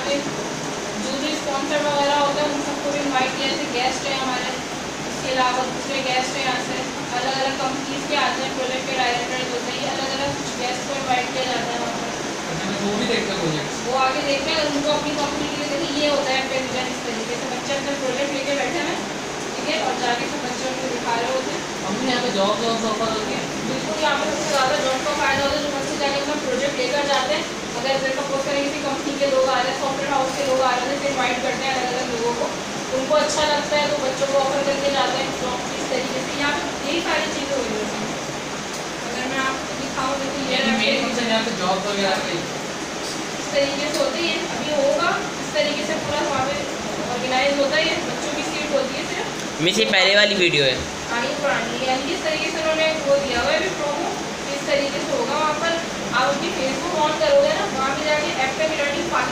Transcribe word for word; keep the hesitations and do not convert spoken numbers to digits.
पे जो भी स्पॉन्सर वगैरह होता है उन सबको भी इन्वाइट किया, जैसे गेस्ट है हमारे, इसके अलावा दूसरे गेस्ट हैं यहाँ से अलग अलग कंपनीज के आते हैं, प्रोजेक्ट के डायरेक्टर होते हैं, अलग अलग कुछ गेस्ट को इन्वाइट किया जाता है वहाँ पर। वो भी देखते हैं प्रोजेक्ट, वो आगे देखते हैं उनको अपनी कंपनी के लिए, देखिए ये होता है प्रेजेंट, इस तरीके से बच्चे अपना प्रोजेक्ट लेके बैठे हैं, ठीक है, और जाके सब बच्चों को दिखा रहे होते हैं। हमने यहाँ पे जॉब जॉब ऑफर होती है, बिल्कुल यहाँ पर सबसे ज़्यादा जॉब का फायदा होता है, जो बच्चे जाके अपना प्रोजेक्ट लेकर जाते हैं। अगर जैसे सपोज करें किसी कंपनी के लोग आ रहे हैं, सॉफ्टवेयर हाउस के लोग आ रहे हैं, तो इन्वाइट करते हैं अलग अलग लोगों को, उनको अच्छा लगता है तो बच्चों को ऑफर करके जाते हैं जॉब। इस तरीके से यहाँ पर यही सारी चीज़ें हो रही होती हैं। अगर मैं आपको दिखाऊँ तो ये यहाँ पे जॉब वगैरह इस तरीके से होती है, अभी होगा इस तरीके से पूरा वहाँ पे ऑर्गेनाइज होता है, बच्चों की सीट होती है सिर्फ। मिस ये पहले वाली वीडियो है, आनी पुरानी है, इस तरीके से उन्होंने वो दिया हुआ है अभी प्रोमो, इस तरीके से होगा वहाँ पर। आप अपनी फेसबुक ऑन करोगे ना, वहाँ पे जाके एफ पे लर्निंग